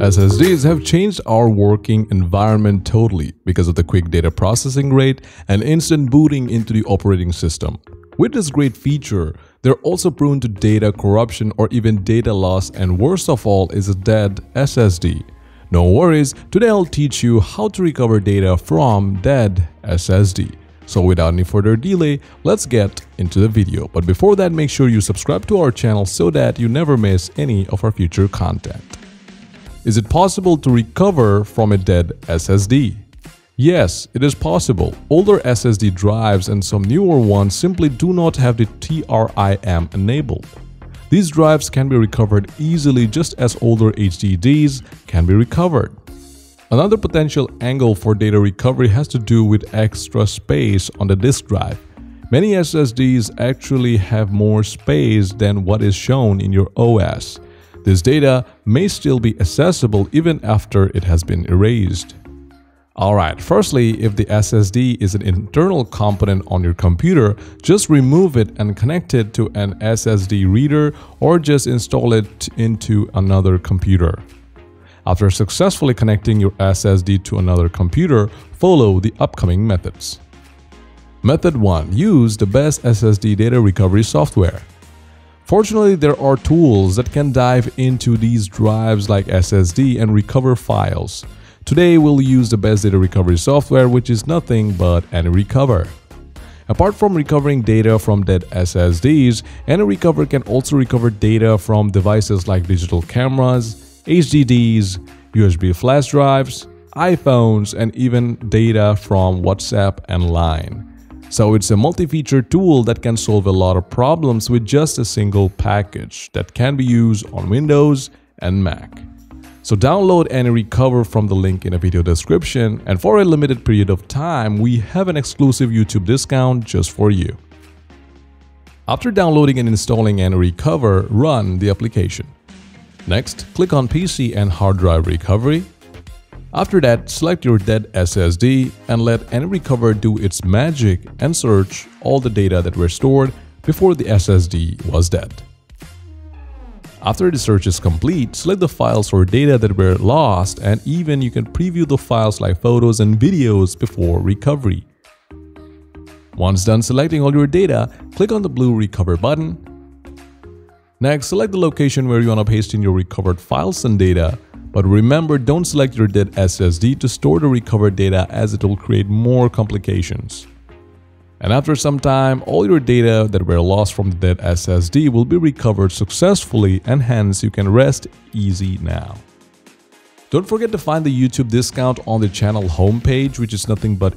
SSDs have changed our working environment totally because of the quick data processing rate and instant booting into the operating system. With this great feature, they're also prone to data corruption or even data loss, and worst of all is a dead SSD. No worries, today I'll teach you how to recover data from dead SSD. So without any further delay, let's get into the video. But before that, make sure you subscribe to our channel so that you never miss any of our future content. Is it possible to recover from a dead SSD? Yes, it is possible. Older SSD drives and some newer ones simply do not have the TRIM enabled. These drives can be recovered easily just as older HDDs can be recovered. Another potential angle for data recovery has to do with extra space on the disk drive. Many SSDs actually have more space than what is shown in your OS. This data may still be accessible even after it has been erased. Alright, firstly, if the SSD is an internal component on your computer, just remove it and connect it to an SSD reader or just install it into another computer. After successfully connecting your SSD to another computer, follow the upcoming methods. Method 1. Use the best SSD data recovery software. Fortunately, there are tools that can dive into these drives like SSD and recover files. Today, we'll use the best data recovery software, which is nothing but AnyRecover. Apart from recovering data from dead SSDs, AnyRecover can also recover data from devices like digital cameras, HDDs, USB flash drives, iPhones, and even data from WhatsApp and Line. So it's a multi-feature tool that can solve a lot of problems with just a single package that can be used on Windows and Mac. So download AnyRecover from the link in the video description, and for a limited period of time, we have an exclusive YouTube discount just for you. After downloading and installing AnyRecover, run the application. Next, click on PC and hard drive recovery. After that, select your dead SSD and let AnyRecover do its magic and search all the data that were stored before the SSD was dead. After the search is complete, select the files or data that were lost, and even you can preview the files like photos and videos before recovery. Once done selecting all your data, click on the blue Recover button. Next, select the location where you want to paste in your recovered files and data. But remember, don't select your dead SSD to store the recovered data, as it will create more complications. And after some time, all your data that were lost from the dead SSD will be recovered successfully, and hence you can rest easy now. Don't forget to find the YouTube discount on the channel homepage, which is nothing but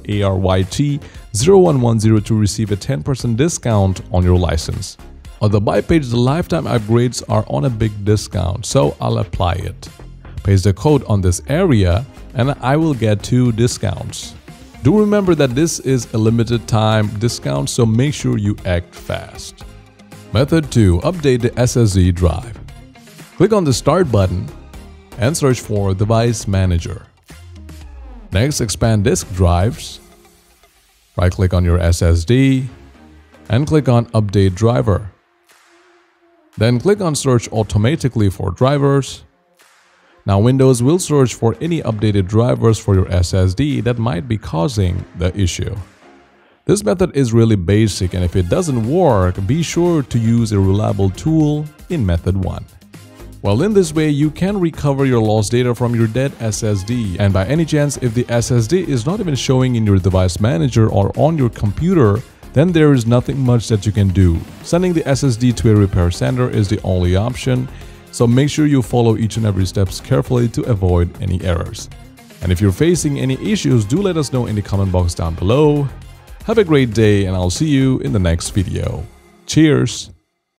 ARYT0110 to receive a 10% discount on your license. On the buy page, the lifetime upgrades are on a big discount, so I'll apply it. Paste the code on this area and I will get 2 discounts. Do remember that this is a limited time discount, so make sure you act fast. Method 2. Update the SSD drive. Click on the Start button and search for Device Manager. Next, expand disk drives. Right-click on your SSD and click on Update Driver. Then click on Search automatically for drivers. Now Windows will search for any updated drivers for your SSD that might be causing the issue. This method is really basic, and if it doesn't work, be sure to use a reliable tool in method 1. Well, in this way, you can recover your lost data from your dead SSD, and by any chance, if the SSD is not even showing in your device manager or on your computer, then there is nothing much that you can do. Sending the SSD to a repair center is the only option. So make sure you follow each and every steps carefully to avoid any errors. And if you're facing any issues, do let us know in the comment box down below. Have a great day, and I'll see you in the next video. Cheers!